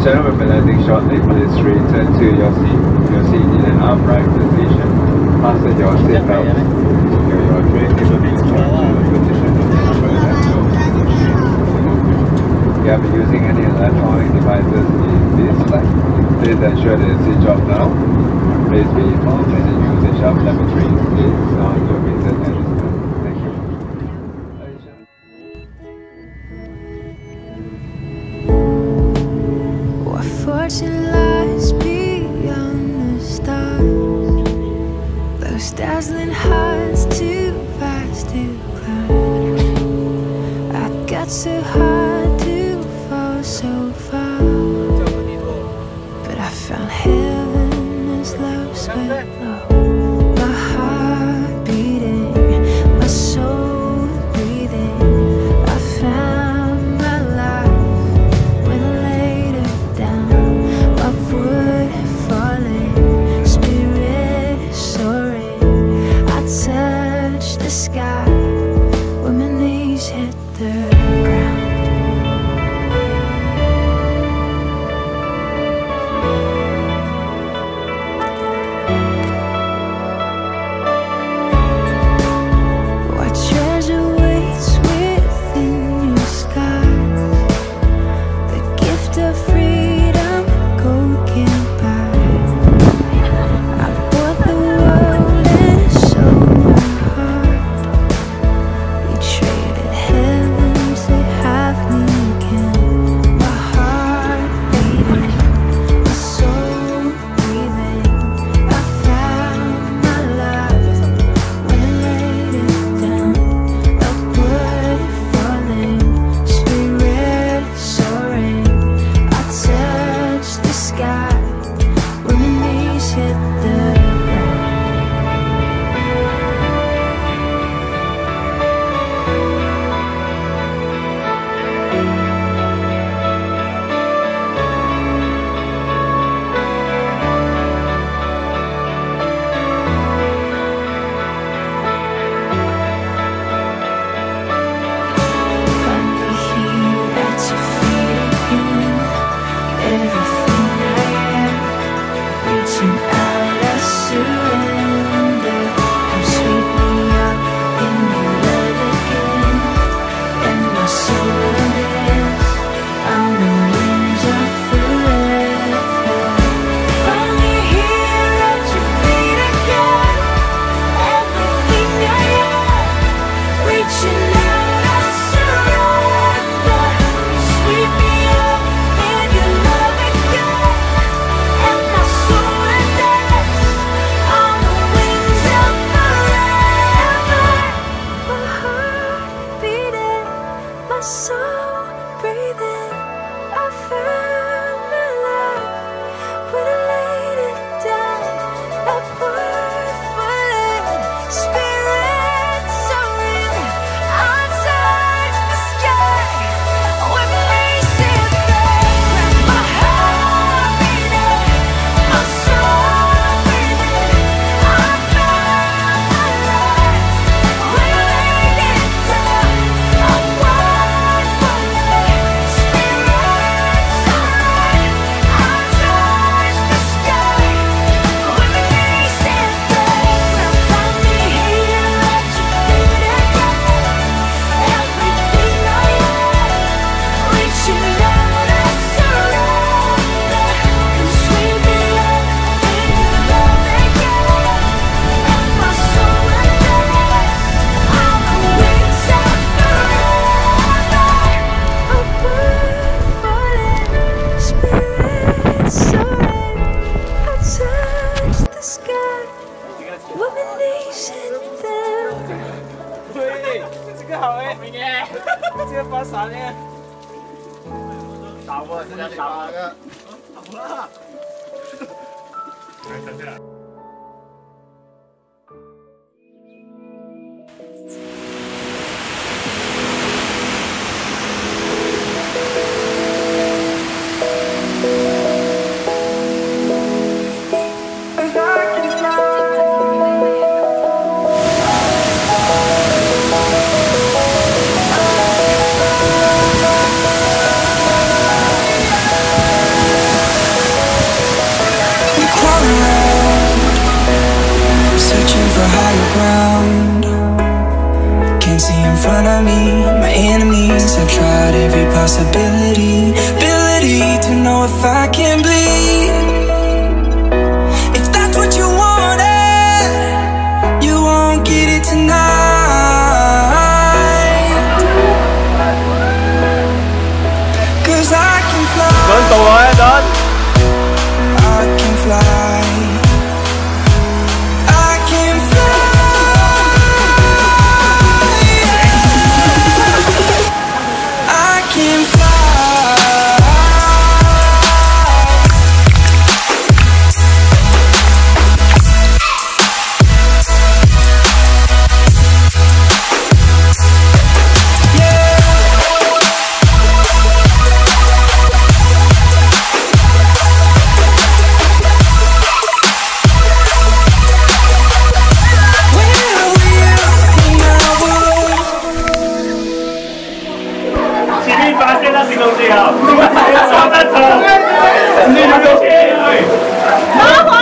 Attention, we'll be landing shortly. Please return to your seat. Your seat in an upright position. Fasten your seatbelt. Secure your tray table in position. If you have been using any electronic devices in this flight, please ensure that it's switched off now. Please be informed that the usage of lavatories is not permitted at this time. Thank you. What fortune lies beyond the stars? Those dazzling heights too fast to climb. I got so hard to fall so far, but I found heaven as love swept low. My heart beating, my soul breathing. I found my life when I laid it down. My wood falling, spirit soaring. I touched the sky when my knees hit the ground. What treasure waits within your skies? The gift of freedom gold can't buy. I bought the world and sold my heart. We traded heaven to have me again. My heart beating, my soul breathing. I found my life when I laid it down. Upward falling, spirit soaring. I touched the sky when my knees hit the ground. Find me here at your feet again. Everything I am, reaching out, I surrender. Come sweep me up in your love again, and my soul will dance on the wings of forever. Find me here at your feet again. Everything I am, reaching out, I surrender. Sweep me up in your love again, and my soul will dance on the wings of forever. My heart beating, my soul breathing. I found my life when I laid it down. Upward falling, spirit soaring. I touched the sky when my knees hit the ground. My heart beating, my soul breathing. I found my life when I laid it down. Upward falling, spirit soaring. I touched the sky when my knees hit the ground. Find me here at your feet again. Everything I am, reaching out, I surrender. Come sweep me up in your love again, and my soul will dance on the wings of forever. Upward falling, spirit soaring. I touched the sky when my knees hit the ground. 对，这个好哎，这个发啥呢？打我，这个打我个，打我了。来，等下。 possibility, ability to know if I can bleed. If that's what you wanted, you won't get it tonight. 'Cause I can fly. I can fly. 我在走，你们都